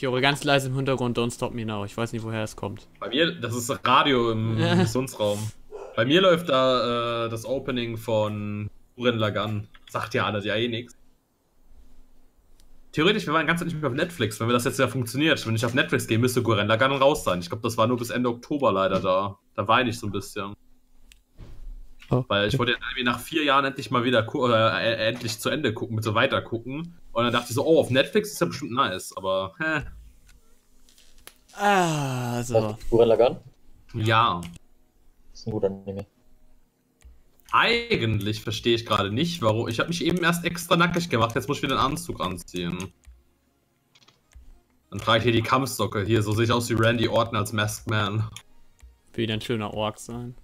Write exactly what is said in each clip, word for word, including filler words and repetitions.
höre ganz leise im Hintergrund Don't Stop Me Now. Ich weiß nicht, woher es kommt. Bei mir, das ist Radio im Missionsraum. Bei mir läuft da äh, das Opening von Gurren Lagann. Sagt ja alles ja eh nichts. Theoretisch, wir waren ganz nicht mehr auf Netflix, wenn wir das jetzt ja funktioniert. Wenn ich auf Netflix gehe, müsste Gurren Lagann raus sein. Ich glaube, das war nur bis Ende Oktober leider da. Da weine ich so ein bisschen. Oh. Weil ich wollte ja irgendwie nach vier Jahren endlich mal wieder äh, endlich zu Ende gucken, bitte weiter gucken. Und dann dachte ich so, oh, auf Netflix ist ja bestimmt nice, aber hä. Ah, so. Gurren Lagann? Ja. Das ist ein guter Anime. Eigentlich verstehe ich gerade nicht, warum. Ich habe mich eben erst extra nackig gemacht, jetzt muss ich wieder einen Anzug anziehen. Dann trage ich hier die Kampfsocke. Hier, so sehe ich aus wie Randy Orton als Masked Man. Will ein schöner Ork sein.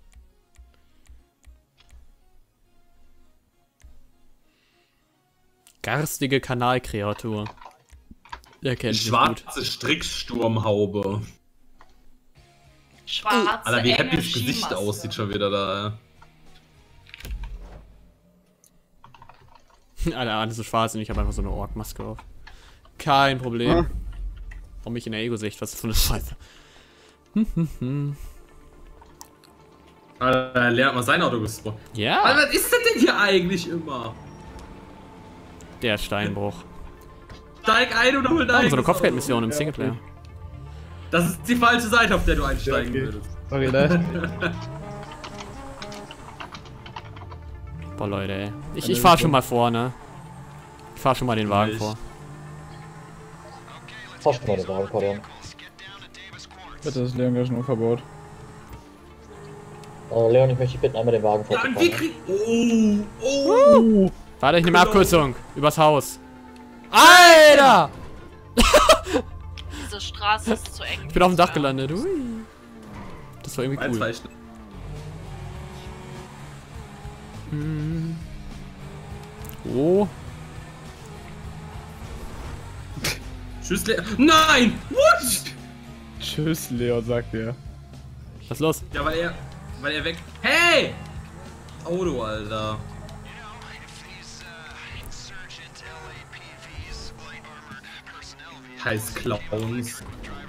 Garstige Kanalkreatur. Der kennt die schwarze Stricksturmhaube. Schwarze, Alter, wie happy das Gesicht aussieht schon wieder da. Alter, alles so schwarz und ich habe einfach so eine Ork-Maske auf. Kein Problem. Hm. Warum mich in der Ego-Sicht? Was ist das für eine Scheiße? Hm, hm, hm. Alter, er lernt mal sein Auto gesprochen. Ja. Alter, was ist das denn hier eigentlich immer? Der Steinbruch. Steig ein oder hol dein. Oh, so eine Kopfgeldmission im Singleplayer. Das ist die falsche Seite, auf der du einsteigen ja, okay. willst. Sorry, Leute. Boah, Leute, ey. Ich, ich fahr schon mal vor, ne? Ich fahr schon mal den Wagen vor. Fahr schon mal den Wagen vor, Leon. Bitte, das Leon gleich ein Unverbot. Äh, Leon, ich möchte dich bitten, einmal den Wagen vorzufahren. Ja, wir kriegen... Oh, oh. Warte, ich nehme Abkürzung. Übers Haus. Alter! Diese Straße ist zu eng. Ich bin auf dem Dach gelandet. Ui. Das war irgendwie cool. Hm. Oh. Tschüss, Leon. Nein! What? Tschüss, Leon, sagt er. Was ist los? Ja, weil er... Weil er weg... Hey! Auto, Alter. Heiß Clowns.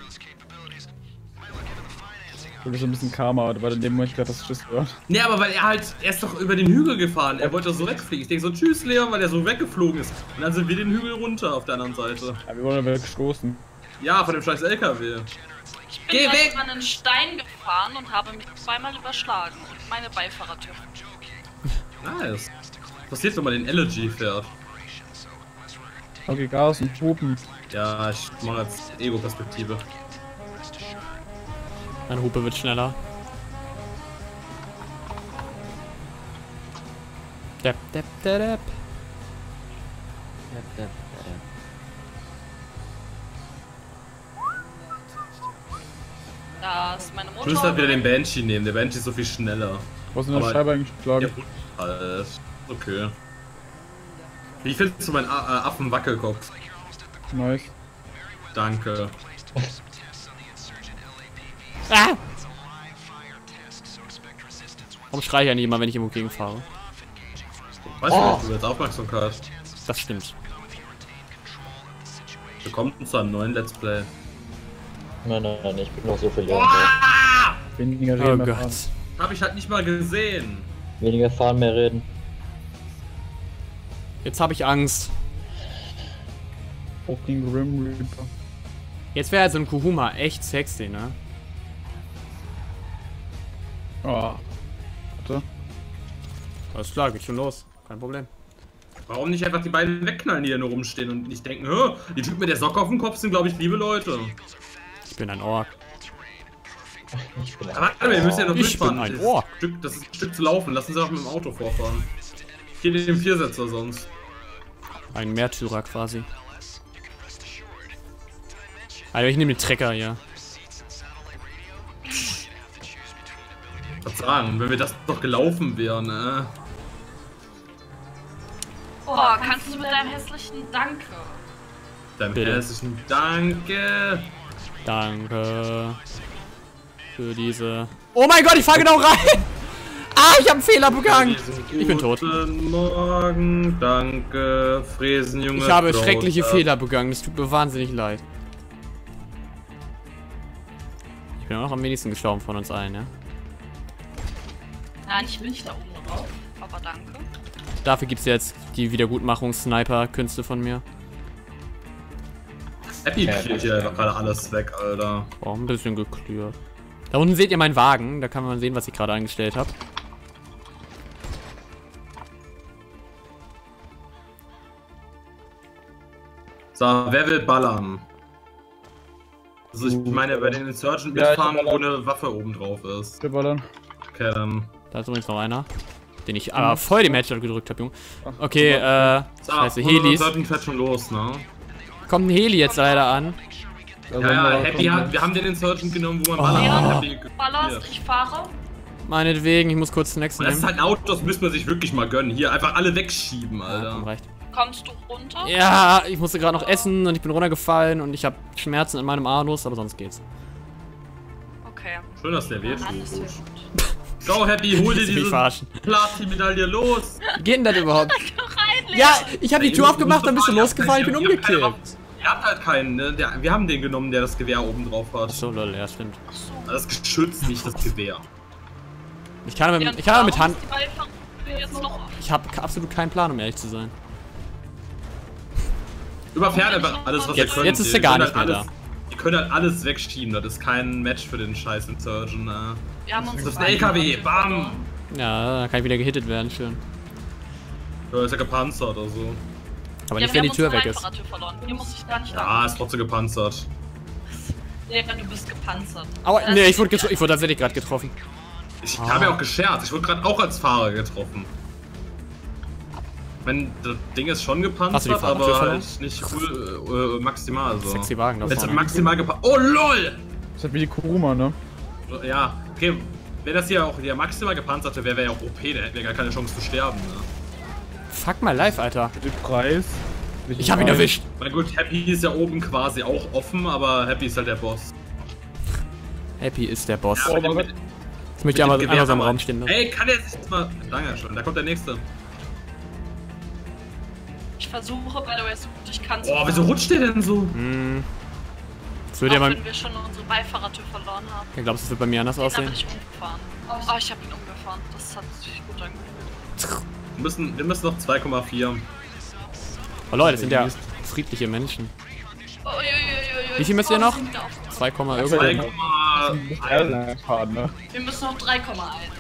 Das ist ein bisschen Karma, weil in dem Moment gerade das Tschüss war. Nee, aber weil er halt, er ist doch über den Hügel gefahren. Er wollte doch so wegfliegen. Ich denke so, tschüss Leon, weil er so weggeflogen ist. Und dann sind wir den Hügel runter auf der anderen Seite. Ja, wir wurden weggestoßen. Ja, von dem scheiß L K W. Ich bin Geh weg! an einen Stein gefahren und habe mich zweimal überschlagen. Und meine Beifahrertür. Nice. Passiert, wenn man den Elegy fährt. Okay, Gas und Hupen. Ja, ich mache jetzt Ego-Perspektive. Meine Hupe wird schneller. Depp, depp, depp, depp. Depp, depp, depp. Da ist meine Motor. Du musst halt wieder den Banshee nehmen. Der Banshee ist so viel schneller. Was ist in der Scheibe eigentlich geschlagen? Ja, alles. Okay. Wie findest du meinen A- äh, Affen-Wackelkopf? Nice. Danke. Ah! Warum schreie ich ja nicht immer, wenn ich irgendwo gegenfahre? Weißt du nicht, du willst Aufmerksamkeit. Das stimmt. Willkommen zu einem neuen Let's Play. Nein, nein, nein, ich bin noch so viel Leon. Ah! Weniger reden, oh Gott. Fahren. Hab ich halt nicht mal gesehen. Weniger fahren, mehr reden. Jetzt habe ich Angst. Fucking Grim Reaper. Jetzt wäre halt so ein Kuhuma echt sexy, ne? Oh. Warte. Alles klar, geht schon los. Kein Problem. Warum nicht einfach die beiden wegknallen, die hier nur rumstehen und nicht denken, hä, die Typen mit der Socke auf dem Kopf sind, glaube ich, liebe Leute. Ich bin ein Ork. Ich bin ein Aber warte, wir müssen ja noch ich durchfahren. Bin ein Ork. Das, Stück, das ist ein Stück zu laufen. Lassen Sie auch mit dem Auto vorfahren. Hier den Viersitzer sonst. Ein Märtyrer quasi. Also ich nehme den Trecker hier. Was sagen, wenn wir das doch gelaufen wären, ne? Oh, kannst du mit deinem hässlichen Danke? Deinem Bitte. hässlichen Danke. Danke. Für diese... Oh mein Gott, ich fahr genau rein! Ah, ich hab einen Fehler begangen! Ich bin tot. Guten Morgen, danke, Fräsen, Junge. Ich habe Brot, schreckliche ja. Fehler begangen, es tut mir wahnsinnig leid. bin auch noch am wenigsten gestorben von uns allen, ja? Nein, ich will nicht da oben drauf. Aber danke. Dafür gibt es jetzt die Wiedergutmachungs-Sniper-Künste von mir. Happy cleart hier einfach gerade alles weg, Alter. Oh, ein bisschen geklärt. Da unten seht ihr meinen Wagen, da kann man sehen, was ich gerade angestellt habe. So, wer will ballern? Also ich meine, bei den Insurgent Ja, mitfahren, ich wo eine Waffe oben drauf ist. Wir ballern. Okay, dann. Da ist übrigens noch einer, den ich aber voll dem Headshot gedrückt habe, Junge. Ach, Okay, äh, So, scheiße, Helis. Helis. Insurgent fährt schon los, ne? Kommt ein Heli jetzt leider an. da Ja, sollen ja, wir Happy kommen. hat, wir haben den Insurgent genommen, wo man Oh. ballern kann. Ja, Happy ballerst, cleart. ich fahre. Meinetwegen, ich muss kurz den nächsten Und das ist nehmen. halt ein Auto, das müsste man sich wirklich mal gönnen. Hier, einfach alle wegschieben, Ja, komm, Alter. reicht. Kommst du runter? Ja, ich musste gerade noch essen und ich bin runtergefallen und ich habe Schmerzen in meinem Anus, aber sonst geht's. Okay. Schön, dass der weht. Alles wird gut. Go, Happy, hol dir Willst du mich diese verarschen? Platin-Medaille los! Wie geht denn das überhaupt? Rein, Ja, ich habe die Ey, Tür du aufgemacht, musst dann bist du doch mal- losgefallen, ich bin ihr habt keine umgekippt. Waffe. Ihr habt halt keinen, ne? Der, wir haben den genommen, der das Gewehr oben drauf hat. Achso, lol, ja, stimmt. Achso. Das Geschütz, nicht das Gewehr. Ich kann mit, Ja, ich kann aber mit warum Hand. ist die Beifahrer jetzt noch offen? Ich habe absolut keinen Plan, um ehrlich zu sein. Überfährt einfach alles, was Jetzt- ihr könnt. jetzt ist Ihr er gar könnt nicht halt mehr alles, Ihr könnt halt alles wegschieben, das ist kein Match für den scheiß Insurgent. Äh. Wir haben uns Das ist ein L K W, bam! Ja, da kann ich wieder gehittet werden, schön. Ja, ist ja gepanzert oder so. Aber Ja, nicht, wir wenn die haben Tür unsere weg ist. Einfahrradtür verloren. Hier muss ich gar nicht lang. Ja, ist trotzdem gepanzert. Ja, du bist gepanzert. Aber, Das nee, ich ist wurde, ja- getro ich wurde tatsächlich gerade getroffen. Ich Ah. habe ja auch gescherzt, ich wurde gerade auch als Fahrer getroffen. Wenn das Ding ist schon Hast du die gepanzert, Fahrradtür aber verloren? halt nicht cool, äh, maximal so. Sexy Wagen da Wenn es vorne. maximal gepanzert. Oh lol! Das ist halt wie die Kuruma, ne? Ja, okay. Wenn das hier auch der maximal gepanzerte wäre, wäre ja auch O P, der hätte ja gar keine Chance zu sterben. Ne? Fuck my life, Alter. Für den Preis. Ich hab ihn erwischt. Na gut, Happy ist ja oben quasi auch offen, aber Happy ist halt der Boss. Happy ist der Boss. Ja, Oh mit mein dem- Gott. Jetzt möchte ich einmal, mit dem einmal so im Gewehr Raum stehen. Ne? Ey, kann der sich jetzt mal. Dankeschön, da kommt der nächste. Ich versuche, by the way, so gut ich kann. zu Oh, wieso fahren. rutscht der denn so? Hm. Das Auch würde ja mal. wenn wir schon unsere Beifahrertür verloren haben. Ich glaube, das wird bei mir anders Den habe aussehen. ich umgefahren. Oh, ich habe ihn umgefahren. Das hat sich gut angefühlt. Wir müssen, wir müssen noch zwei Komma vier. Oh Leute, das sind ja friedliche Menschen. Oh, ui, ui, ui, ui. Wie viel müsst ihr noch? Oh, wieder auf- zwei, zwei irgendwo. Komma eins. Fahren, ne? Wir müssen noch drei Komma eins.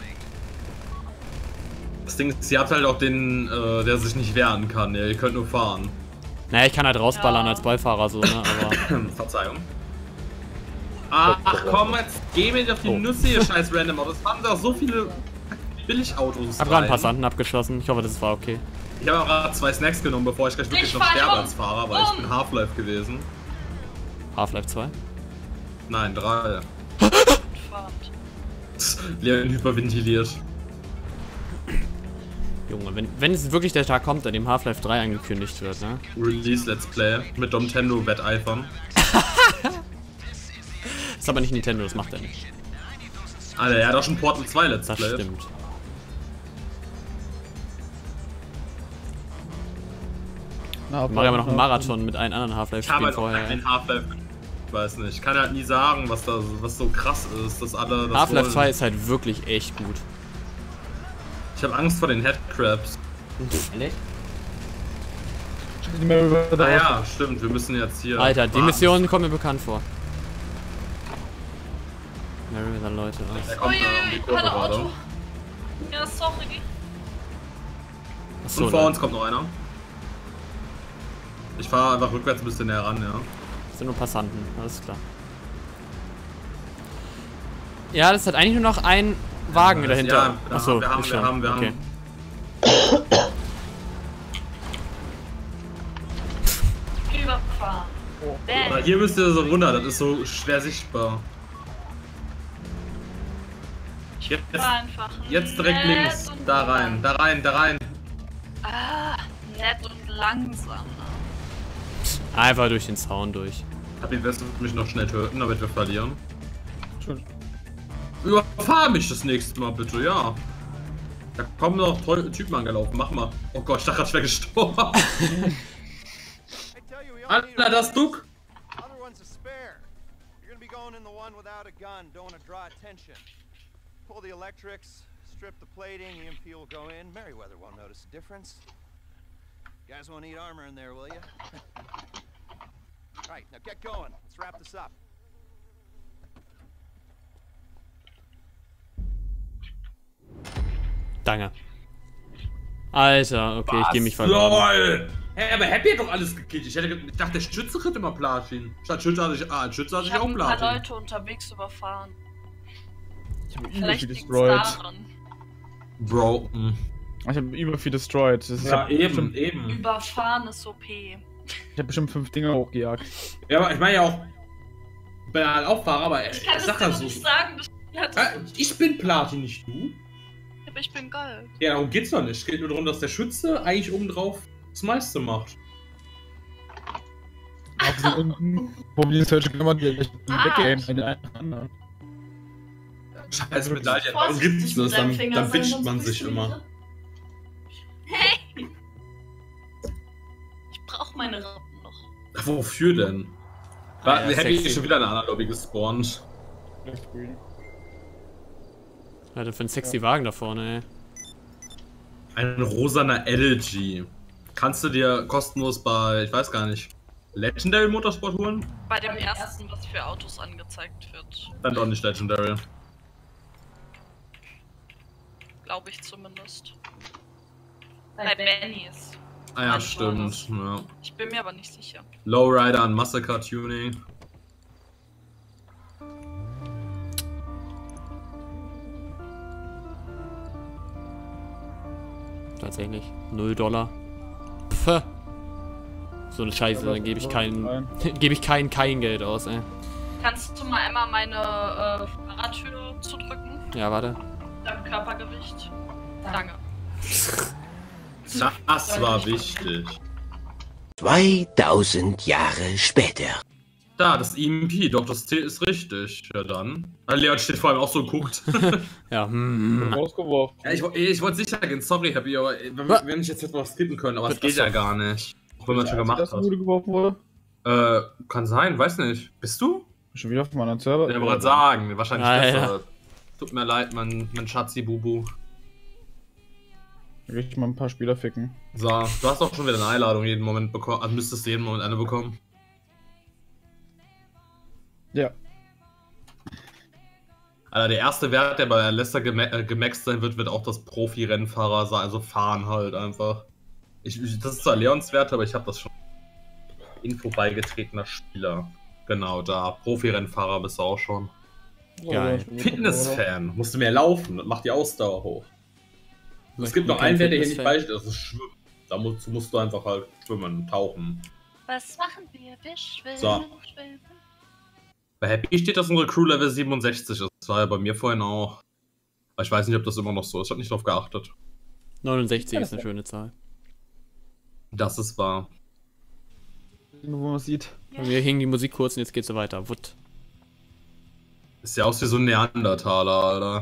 Das Ding ist, ihr habt halt auch den, äh, der sich nicht wehren kann. Ja, ihr könnt nur fahren. Naja, ich kann halt rausballern Ja. als Beifahrer so, ne? Aber. Verzeihung. Ach, ach komm, jetzt geh mir auf die Oh. Nüsse, ihr scheiß Random Autos. Es fahren da so viele Billigautos. Hab gerade einen rein. Passanten abgeschossen. Ich hoffe, das war okay. Ich habe gerade zwei Snacks genommen, bevor ich gleich wirklich Ich noch fahr sterbe um. als Fahrer, weil ich Um. bin Half-Life gewesen. Half-Life zwei. Nein, drei. Fahrt. Leon hyperventiliert. Junge, wenn, wenn es wirklich der Tag kommt, an dem Half-Life drei angekündigt wird, ne? Release Let's Play mit Nintendo wetteifern. Ist aber nicht Nintendo, das macht er nicht. Alter, er hat auch schon Portal zwei Let's Das Play. stimmt. Na, Wir machen aber noch einen Marathon mit allen anderen Ich habe Half-Life-Spielen halt auch vorher. keinen Half-Life. Ich weiß nicht. Ich kann halt nie sagen, was da was so krass ist, dass alle das Half-Life wollen. zwei ist halt wirklich echt gut. Ich habe Angst vor den Headcrabs. Nicht mehr über da Ah ja, stimmt. Wir müssen jetzt hier. Alter, die warten. Mission kommt mir bekannt vor. Meriwether, Leute. Der Was? kommt da um die Uiuiui, Kurve gerade gerade. Auto. Ja, sorry. Achso, Und vor ne? uns kommt noch einer. Ich fahre einfach rückwärts ein bisschen näher ran, ja. Das sind nur Passanten, alles klar. Ja, das hat eigentlich nur noch ein Wagen Ja, dahinter. ja, Achso, wir haben, ist wir schon. haben, wir okay. haben. Überfahren. Aber Bäh. hier müsst ihr so runter, das ist so schwer sichtbar. Jetzt, Einfach jetzt direkt nett links. und Da rein, da rein, da rein. Ah, nett und langsam. Einfach durch den Zaun durch. Hab ihn wirst du mich noch schnell töten, damit wir verlieren. Schon. Überfahr mich das nächste Mal bitte, ja. Da kommen noch tolle Typen angelaufen, mach mal. Oh Gott, ich dachte, ich wäre gestorben. Alter, das Duck. be going in the one without a gun. Don't want to draw attention. Pull the electrics, strip the plating, E M P will go in. Merryweather won't notice a difference. You guys won't need armor in there, will you? Right, now get going. Let's wrap this up. Danke. Alter, okay, ich geh mich verloren. LOL! Hä, hey, aber Happy hat doch alles gekillt. Ich, hätte, ich dachte, der Schütze kriegt immer Platin. Statt Schütze hatte ich, ah, Schütze hatte ich, Ich auch habe ein paar Platin. Leute unterwegs überfahren. Ich habe übel Vielleicht viel liegt's destroyed. daran. Broken. Ich habe übel viel destroyed. Das ist, ich Ja, hab eben, bestimmt, eben. Überfahren ist O P. ich hab bestimmt fünf Dinger hochgejagt. Ja, aber ich meine ja auch, ich bin halt auch Fahrer, aber Ich kann ich es sag dir ja noch so. nicht sagen, das hat Ah, ich bin Platin, nicht du. aber ich bin Gold. Ja, darum geht's doch nicht. Es geht nur darum, dass der Schütze eigentlich obendrauf das meiste macht. Auf den unten, wo wir die Search Klammer gleich Ah. weggehen. Eine andere. Scheiß Medaille, warum Vorsichtig gibt's mit das? deinem Dann, Finger dann sein, wünscht sonst man bist sich du immer. wieder- Hey! Ich brauch meine Rappen noch. Ach, wofür denn? Ah, War, ja, hätte ich sexy. schon wieder in einer Lobby gespawnt. Was hat er für ein sexy Wagen da vorne, ey? Ein rosaner L G. Kannst du dir kostenlos bei, ich weiß gar nicht, Legendary Motorsport holen? Bei dem ersten, was für Autos angezeigt wird. Dann doch nicht Legendary. Glaube ich zumindest. Bei Bennys. Ah ja, Mein stimmt. Ja. Ich bin mir aber nicht sicher. Lowrider und Massacre Tuning. Tatsächlich. Null Dollar. Pff. So eine Scheiße, dann gebe ich kein, gebe ich kein, kein Geld aus, ey. Kannst du mal einmal meine äh, Fahrradtür zudrücken? Ja, warte. Dein Körpergewicht? Danke. Das war wichtig. zweitausend Jahre später. Da, das E M P, doch, das T ist richtig. Ja dann. Ah, Leon steht vor allem auch so und guckt. Ja, hm. Rausgeworfen. Ja, ich, wo- ich wollte sicher gehen, sorry, Happy, aber wenn, Was? wenn ich jetzt etwas skippen können, aber es Das geht ist ja doch- gar nicht. Auch wenn man schon gemacht dass hat. Bude geworfen wurde? Äh, kann sein, weiß nicht. Bist du? Schon wieder auf meinem anderen Server? Ja, ich wollte gerade sagen, wahrscheinlich Alter. besser. Tut mir leid, mein, mein Schatzi-Bubu. Da will ich mal ein paar Spieler ficken. So, du hast auch schon wieder eine Einladung jeden Moment bekommen. Also müsstest jeden Moment eine bekommen. Ja. Alter, der erste Wert, der bei Leicester gema äh, gemaxt sein wird, wird auch das Profi-Rennfahrer sein. Also fahren halt einfach. Ich, ich, das ist zwar Leons Wert, aber ich habe das schon. Info beigetretener Spieler. Genau, da. Profi-Rennfahrer bist du auch schon. Geil. Fitness-Fan. Musst du mehr laufen. Das macht die Ausdauer hoch. Es Ich gibt bin noch kein einen Wert, der hier nicht Fitnessfan. beisteht. Das ist Schwimmen. Da musst, musst du einfach halt schwimmen, tauchen. Was machen wir? Wir schwimmen, So. schwimmen. Bei Happy steht, dass unsere Crew Level siebenundsechzig ist. Das war ja bei mir vorhin auch. Aber ich weiß nicht, ob das immer noch so ist. Ich hab nicht drauf geachtet. neunundsechzig ist eine schöne Zahl. Das ist wahr. Nur wo man sieht. Bei mir hing die Musik kurz und jetzt geht's so weiter. Wutt. Ist ja aus wie so ein Neandertaler, Alter.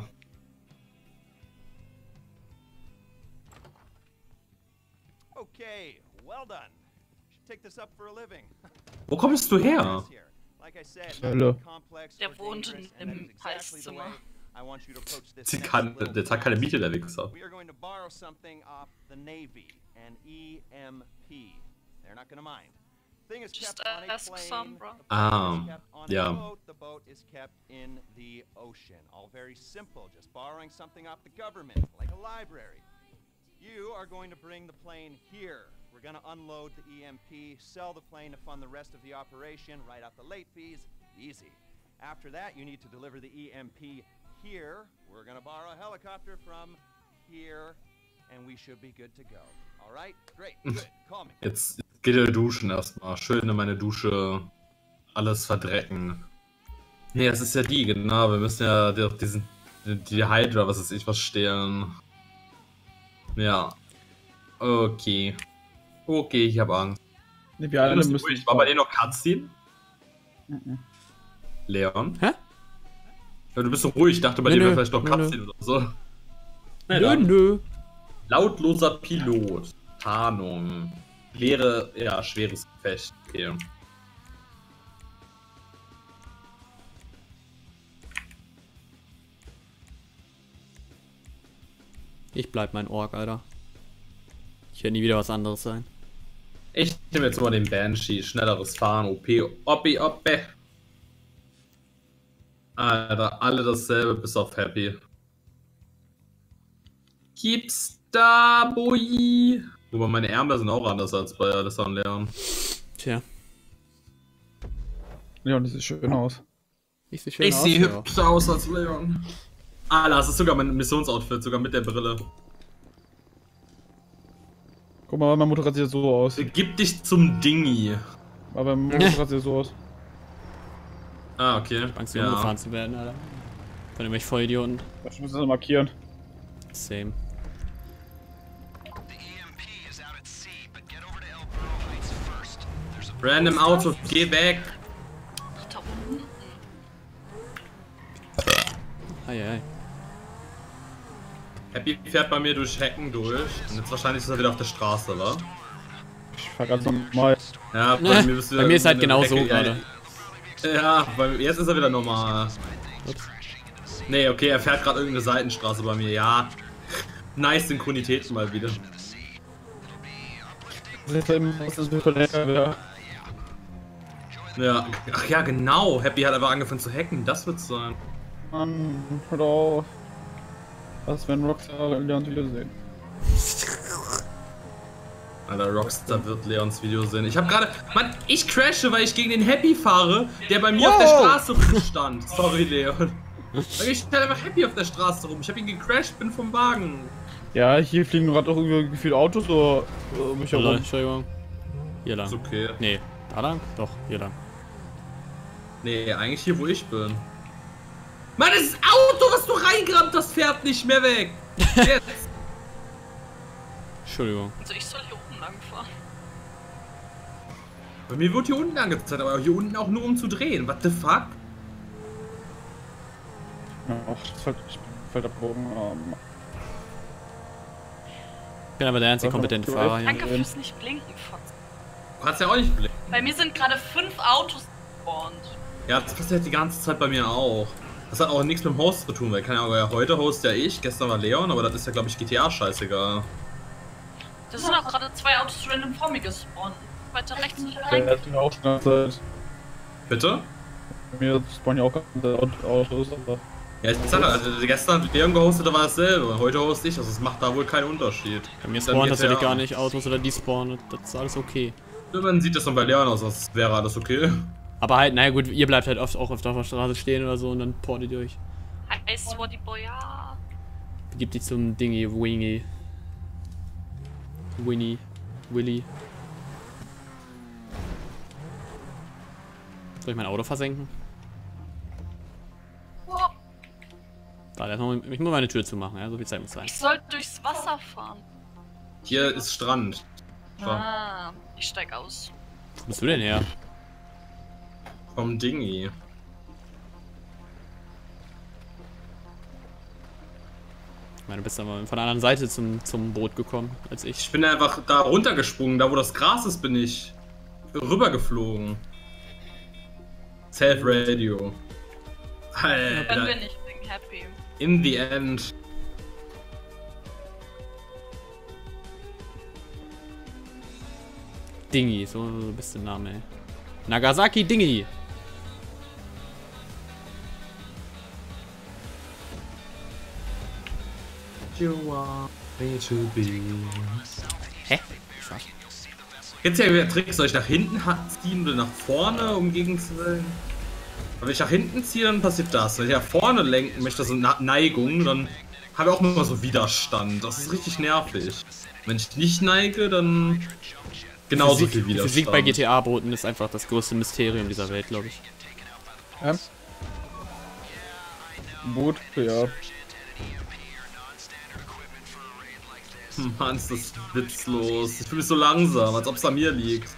Okay, well done. Should take this up for a living. Wo kommst du her? Like I said, Hölle. complex Der or wohnt dangerous, im and that is exactly the Heißzimmer. way I want you to approach this Sie next kann, little der zahlt keine Miete, der project. Wichser. We are going to borrow something off the Navy, an E M P. They're not going to mind. Thing is Just kept on a ask plane. some, bro. The plane Ah, is kept on a yeah. boat. The boat is kept in the ocean. All very simple, just borrowing something off the government, like a library. You are going to bring the plane here. We're going to unload the E M P, sell the plane to fund the rest of the operation, write out the late fees. Easy. After that, you need to deliver the E M P here. We're going to borrow a helicopter from here, and we should be good to go. All right? Great. Good. Call me. Jetzt geht er duschen erstmal. Schön in meine Dusche alles verdrecken. Nee, das ist ja die, genau. Wir müssen ja die, diesen, die Hydra, was weiß ich, was stehlen. Ja. Okay. Okay, ich hab Angst. Nee, wir alle Bist du müssen. ruhig? War bei dir noch Cutscene? Mhm. Leon? Hä? Ja, du bist so ruhig. Ich dachte, bei Nö, dir wäre nö, vielleicht noch nö, Cutscene oder so. Na Nö, dann. nö. Lautloser Pilot. Tarnung. Schwere, ja, schweres Gefecht. Okay. Ich bleib mein Ork, Alter. Ich werde nie wieder was anderes sein. Ich nehme jetzt mal den Banshee. Schnelleres Fahren, O P, Oppi, Oppe. Alter, alle dasselbe, bis auf Happy. Gibt's da, Boy? Wobei meine Ärmel sind auch anders als bei Alessa und Leon. Tja. Leon, das sieht schön aus. Ich sehe schön Ich aus. sehe ja. hübscher aus als Leon. Ah, das ist sogar mein Missionsoutfit, sogar mit der Brille. Guck mal, mein Motorrad sieht so aus. Gib dich zum Dingi. Aber mein Motorrad sieht so aus. Ah, okay. Angst, Ja. umgefahren zu werden, Alter. Von dem ich Vollidioten. Ich muss das markieren. Same. Random Auto, geh weg. Da unten. Eieiei. Happy fährt bei mir durch Hecken durch. Und jetzt wahrscheinlich ist er wieder auf der Straße, wa? Ich fahr ganz normal. Ja, Ne, mir bist du bei mir ist halt eine genau Hecke- so ja, gerade. Ja, bei, jetzt ist er wieder normal. Ups. Nee, okay, er fährt gerade irgendeine Seitenstraße bei mir, ja. Nice Synchronität mal wieder. Das ist eben, was ist für lecker wäre. Ja, ach ja, genau. Happy hat aber angefangen zu hacken, das wird's sein. Mann, hör auf. Was, wenn Rockstar Leons Video sehen? Alter, Rockstar wird Leons Video sehen. Ich hab gerade, Mann, ich crashe, weil ich gegen den Happy fahre, der bei mir Wow. auf der Straße rumstand. Sorry, Leon. Ich stand einfach Happy auf der Straße rum. Ich hab ihn gecrashed, bin vom Wagen. Ja, hier fliegen gerade auch irgendwie gefühlt Autos so um mich Hallo, herum. Entschuldigung. Hier lang. Ist okay. Nee, da lang? Doch, hier lang. Nee, eigentlich hier, wo ich bin. Mann, das Auto, was du reingerammt hast, fährt nicht mehr weg. Jetzt. Entschuldigung. Also ich soll hier unten lang fahren. Bei mir wird hier unten angezeigt, aber hier unten auch nur um zu drehen. What the fuck? Ja, ach, das fällt, fällt abgehoben. Ähm, Ich bin aber der einzige kompetente Fahrer hier. Danke fürs nicht blinken, Fotz. Du kannst ja auch nicht blicken. Bei mir sind gerade fünf Autos gespawnt. Ja, das passiert die ganze Zeit bei mir auch. Das hat auch nichts mit dem Host zu tun, weil keine Ahnung, ja, heute host ja ich, gestern war Leon, aber das ist ja glaube ich G T A scheißegal. Das sind auch gerade zwei Autos random vor mir gespawnt. Weiter rechts und der rein. hat mir auch die ganze Zeit. Bitte? Bei mir spawnen ja auch ganze Autos, aber. Ja, ich sag ja, also gestern hat Leon gehostet, da war dasselbe. Und heute host ich, also es macht da wohl keinen Unterschied. Bei mir Dann spawnen geht's tatsächlich ja- gar nicht Autos oder die spawnen. Das ist alles okay. Man sieht das dann bei Leon aus, als wäre alles okay. Aber halt, naja gut, ihr bleibt halt oft auch öfter auf der Straße stehen oder so und dann portet ihr euch. Hi, Swatty Boy, ja. Begibt dich zum Dingy, Wingy. Winnie. Willy. Soll ich mein Auto versenken? Da, jetzt noch, ich muss meine Tür zumachen, ja, so viel Zeit muss sein. Ich soll durchs Wasser fahren. Hier ist Strand. Strand. Ah, ich steig aus. Wo bist du denn her? Vom Dingi. Ich meine, du bist aber von der anderen Seite zum, zum Boot gekommen, als ich. Ich bin einfach da runtergesprungen, da wo das Gras ist, bin ich rübergeflogen. Self-Radio. Können wir Alter, nicht wegen Happy. in the end. Dingy, so bist der Name, ey. Nagasaki Dingy. You want me to be. Hä? Schwach. Jetzt ja wieder Tricks, soll ich nach hinten ha- ziehen oder nach vorne, um gegenzuwillen? Aber wenn ich nach hinten ziehe, dann passiert das. Wenn ich nach vorne lenken möchte, so eine Neigung, dann habe ich auch immer so Widerstand. Das ist richtig nervig. Wenn ich nicht neige, dann genauso Physik, viel die Widerstand. Physik bei G T A-Booten ist einfach das größte Mysterium dieser Welt, glaube ich. Ja. Boot, ja. Mann, ist das witzlos. Ich fühle mich so langsam, als ob es an mir liegt.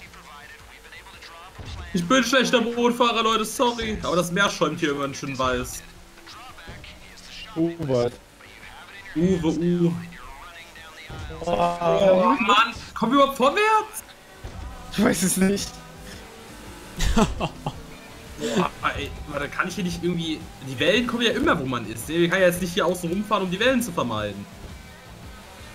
Ich bin schlechter Bootfahrer, Leute, sorry. Aber das Meer schäumt hier irgendwann schön weiß. Uh, weit. Uwe, uh. Oh Mann, kommen wir überhaupt vorwärts? Ich weiß es nicht. Boah, ey, warte, kann ich hier nicht irgendwie... Die Wellen kommen ja immer, wo man ist. Ich kann ja jetzt nicht hier außen rumfahren, um die Wellen zu vermeiden.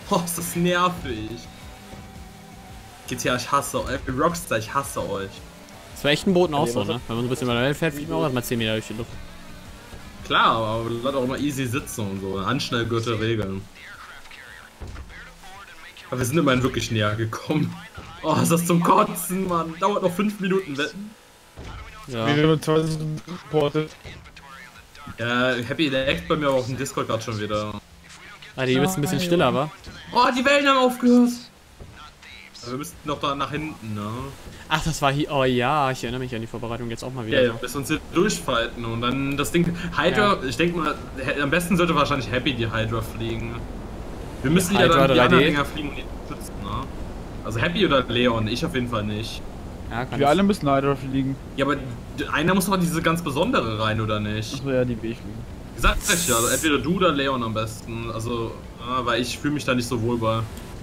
Oh, ist das nervig. G T A, ich hasse euch. Rockstar, ich hasse euch. Das war echt ein Boden auch so, ne? Wenn man so ein bisschen über der Welt fährt, fliegt man auch erstmal zehn Meter durch die Luft. Klar, aber Leute auch immer easy sitzen und so. Anschnellgürtel regeln. Aber wir sind immerhin wirklich näher gekommen. Oh, ist das zum Kotzen, Mann. Dauert noch fünf Minuten wetten. Ja. Wir haben zwanzig reportet. Ja, Happy, der eckt bei mir aber auf dem Discord gerade schon wieder. Ah, die bist ein bisschen stiller, wa? Oh, die Wellen haben aufgehört. Wir müssten noch da nach hinten, ne? Ach, das war hier. Oh ja, ich erinnere mich an die Vorbereitung jetzt auch mal wieder. Ja, bis uns hier durchfighten und dann das Ding. Hydra, ja. Ich denke mal, am besten sollte wahrscheinlich Happy die Hydra fliegen. Wir müssen ja, ja dann die anderen Dinger fliegen und die schützen, ne? Also Happy oder Leon, ich auf jeden Fall nicht. Ja, kann Wir ich. alle müssen Hydra fliegen. Ja, aber einer muss doch diese ganz besondere rein, oder nicht? Achso, ja, die B fliegen. Wie gesagt, ja, also entweder du oder Leon am besten. Also, ja, weil ich fühle mich da nicht so wohl bei.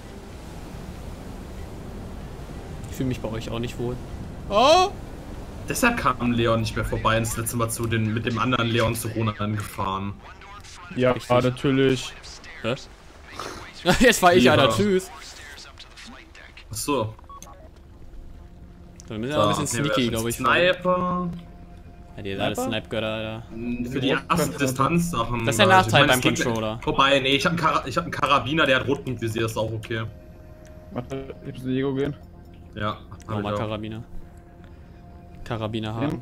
Ich fühle mich bei euch auch nicht wohl. Oh! Deshalb kam Leon nicht mehr vorbei und das letzte Mal zu den, mit dem anderen Leon zu Ronan gefahren. Ja, ah, natürlich. Hä? Jetzt war ich Ja. einer, tschüss. Achso. Wir müssen ja ein bisschen sneaky, glaube ich. Sniper. Ja, die sind alle Snipe-Götter, Alter. Für die ersten Distanzsachen. Das ist der Leute. Nachteil Ich meine, beim es geht- Controller. Vorbei, nee, ich hab einen, Kara ich hab einen Karabiner, der hat Rotpunktvisier, ist auch okay. Warte, ich muss in die Ego gehen. Ja. hab Nochmal ich auch. Karabiner. Karabiner haben.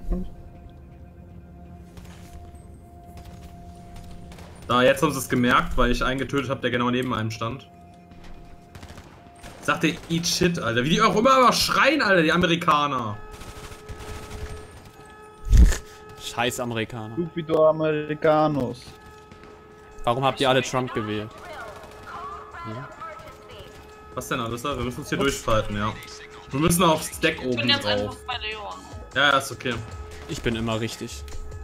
Da, jetzt haben sie es gemerkt, weil ich einen getötet habe, der genau neben einem stand. Sagt der Eat Shit, Alter. Wie die auch immer schreien, Alter, die Amerikaner. Scheiß Amerikaner. Stupido Americanos. Warum habt ihr alle Trump gewählt? Was denn alles? Wir müssen uns hier durchfighten, ja. Wir müssen auf Stack Ich oben bin jetzt einfach drauf. bei Leon. Ja, ja, ist okay. Ich bin immer richtig.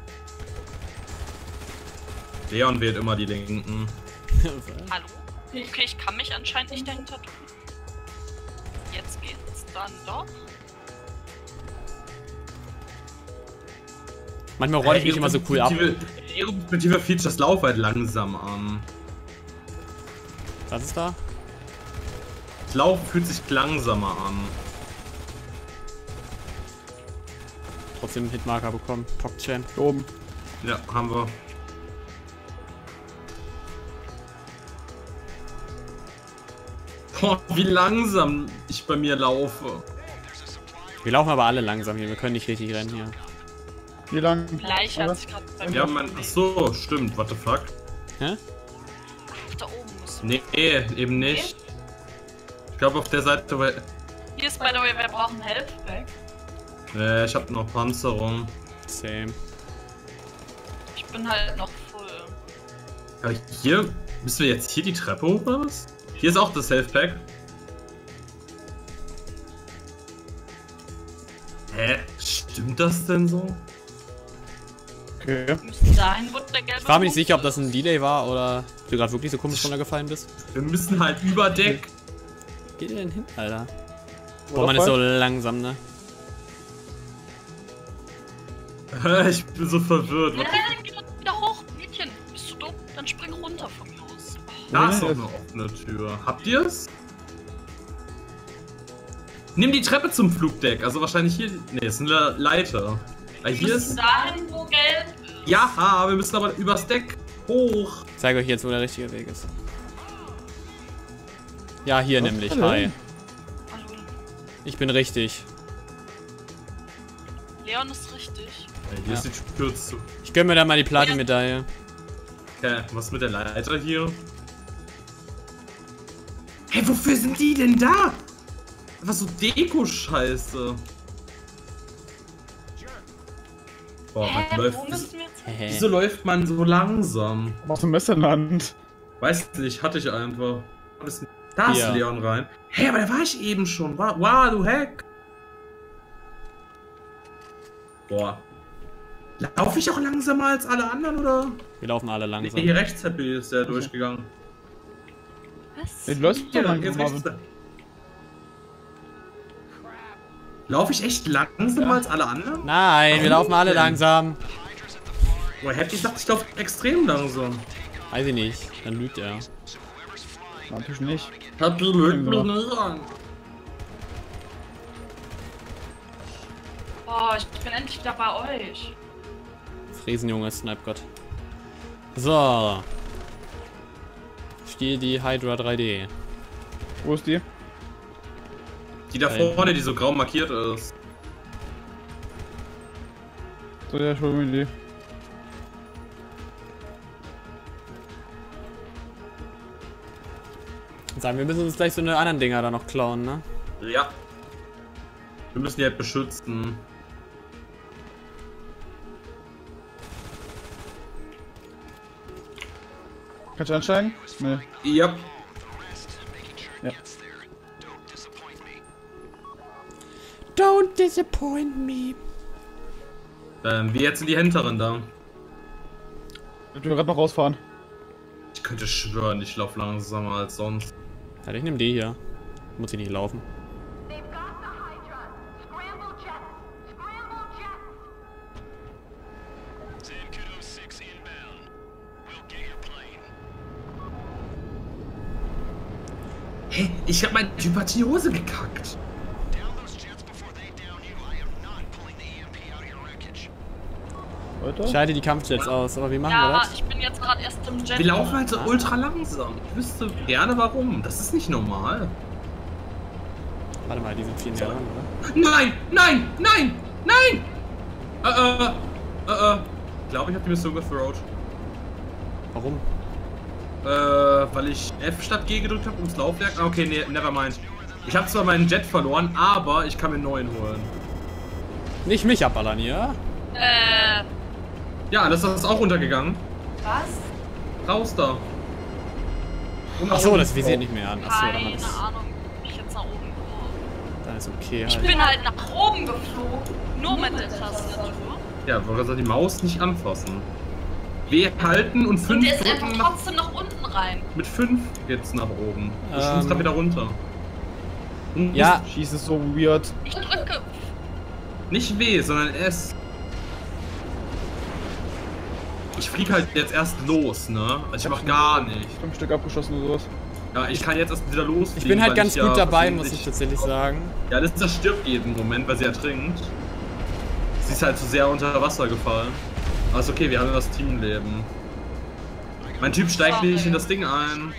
Leon wählt immer die Linken. Hallo? Okay, ich kann mich anscheinend nicht dahinter tun. Jetzt geht's dann doch. Manchmal rolle ich mich immer so cool ab. Ihre Perspektive feature das Lauf halt langsam an. Was ist da? Das Laufen fühlt sich langsamer an. Trotzdem einen Hitmarker bekommen. PogChamp. Oben. Ja, haben wir. Boah, wie langsam ich bei mir laufe. Wir laufen aber alle langsam hier. Wir können nicht richtig rennen hier. Wie lang? Gleich hat sich gerade bei mir. Ja, man. Achso, stimmt, what the fuck. Hä? Da oben muss. Nee, eben nicht. Ich glaube auf der Seite, weil. Hier ist by the way, wir brauchen Helpback. Äh, ich hab noch Panzerung. Same. Ich bin halt noch voll. Aber hier. Müssen wir jetzt hier die Treppe hoch oder was? Hier ist auch das Health-Pack. Hä? Stimmt das denn so? Okay. Wir müssen dahin, wo der gelbe. Ich war mir nicht Punkt sicher, ob das ist. ein Delay war oder du gerade wirklich so komisch runtergefallen bist. Wir müssen halt über Deck. Wo geht ihr denn hin, Alter? Boah, man ist so langsam, ne? Ich bin so verwirrt. Nein, nein, nein, geh doch wieder hoch, Mädchen. Bist du dumm? Dann spring runter von mir aus. Da ist noch eine offene Tür. Habt ihr es? Nimm die Treppe zum Flugdeck. Also wahrscheinlich hier. Ne, es ist eine Leiter. Weil Wir hier müssen ist. dahin, wo gelb ist. Ja, wir müssen aber übers Deck hoch. Ich zeige euch jetzt, wo der richtige Weg ist. Ja, hier Was? nämlich. Hallo? Hi. Hallo. Ich bin richtig. Leon ist richtig. Ja, hier Ja. ist die Tür zu. Ich gönn mir da mal die Platin-Medaille. Okay, was mit der Leiter hier? Hey, wofür sind die denn da? Was so Deko-Scheiße. Boah, man Hä, läuft. wo müssen wir jetzt hin? Hä? Wieso läuft man so langsam? Machst du ein Messer in der Hand? Weiß nicht, hatte ich einfach. Da ist Ja. Leon rein. Hey, aber da war ich eben schon. Wow, wow, du Hack. Boah. Laufe ich auch langsamer als alle anderen, oder? Wir laufen alle Nee, langsam. hier rechts Happy ist der durchgegangen. Was? Du läufst Hier, doch jetzt langsam, rechts. Marvin. Laufe ich echt langsamer als alle anderen? Nein, wir laufen alle langsam. Boah, Happy sagt, ich laufe extrem langsam. Weiß ich nicht. Dann lügt er. Natürlich nicht. Hat die Lügen mich nicht an. Oh, ich bin endlich wieder bei euch. Friesenjunge, Snipegott. So. Stiel die Hydra drei D. Wo ist die? Die da vorne, die so grau markiert ist. So, ja, ich hol mir die. Sagen, wir müssen uns gleich so eine anderen Dinger da noch klauen, ne? Ja. Wir müssen die halt beschützen. Kannst du ansteigen? Nee. Ja. Ja. Don't disappoint me. Ähm, wie jetzt sind die Hinteren da? Ich will gerade noch rausfahren. Ich könnte schwören, ich laufe langsamer als sonst. Ja, ich nehme die hier. Muss ich nicht laufen. Hä? Ich hab mein Typ hat die Hose gekackt. Weiter? Ich schalte die Kampfjets aus, aber wie machen wir Ja, das? ich bin jetzt gerade erst im Jet. Wir laufen halt so ultra langsam. Ich wüsste gerne warum. Das ist nicht normal. Warte mal, die sind viel näher dran, oder? Nein, nein, nein, nein! Äh, äh, äh, äh. Ich glaube, ich habe die Mission gethrowt. Warum? Äh, weil ich F statt G gedrückt habe ums Laufwerk. Ah, okay, nee, never mind. Ich habe zwar meinen Jet verloren, aber ich kann mir einen neuen holen. Nicht mich abballern hier. Äh, Ja, das ist auch untergegangen. was? Raus da. Und Achso, nach das unten. visiert nicht mehr an. Achso, dann, Keine ist, Ahnung, wie ich jetzt nach oben komme. dann ist okay Ich halt. bin halt nach oben geflogen. Nur mit der Tastatur. Ja, wollte gerade die Maus nicht anfassen. W halten und Und fünf der ist einfach drücken. Nach, trotzdem nach unten rein. mit fünf geht's nach oben. Du Ähm. schwimmst gerade wieder runter. Und Ja, Schieß ist so weird. Ich drücke. Nicht W, sondern S. Ich flieg halt jetzt erst los, ne? Also ich mach gar nicht. Fünf Stück abgeschossen oder sowas. Ja, ich kann jetzt erst wieder losfliegen. ich bin halt weil ganz ich gut ja dabei, muss ich versehentlich- tatsächlich sagen. Ja, das, das stirbt jeden Moment, weil sie ertrinkt. Sie ist halt zu sehr unter Wasser gefallen. Aber ist okay, wir haben das Teamleben. Mein Typ steigt nicht in das Ding ein.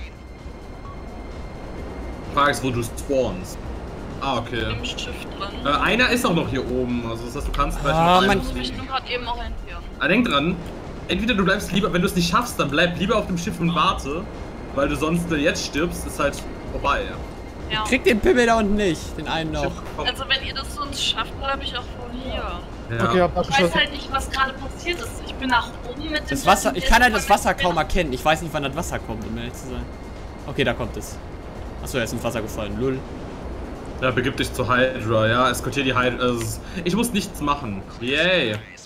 Frage ist, wo du spawnst. Ah, okay. Im Schiff drin. Äh, einer ist auch noch hier oben, also das heißt, du kannst gleich Ah, noch mein- einen Ich fliegen. bin gerade eben auch entfernt. Ah, denk dran, entweder du bleibst lieber, wenn du es nicht schaffst, dann bleib lieber auf dem Schiff und warte, weil du sonst äh, jetzt stirbst, ist halt vorbei. Ja. Krieg den Pimmel da unten nicht. Den einen noch. Schiff kommt. Also wenn ihr das sonst schafft, bleibe ich auch von hier. Ja. Okay, hab Ich weiß abgeschossen. halt nicht, was gerade passiert ist. Ich bin nach oben mit dem Das Wasser, Jet ich kann halt und das Wasser jetzt kaum bin erkennen. Ich weiß nicht, wann das Wasser kommt, um ehrlich zu sein. Okay, da kommt es. Achso, er ist ins Wasser gefallen. Lull. Ja, begib dich zu Hydra, ja, eskortier die Hydra. Also, ich muss nichts machen. Yay.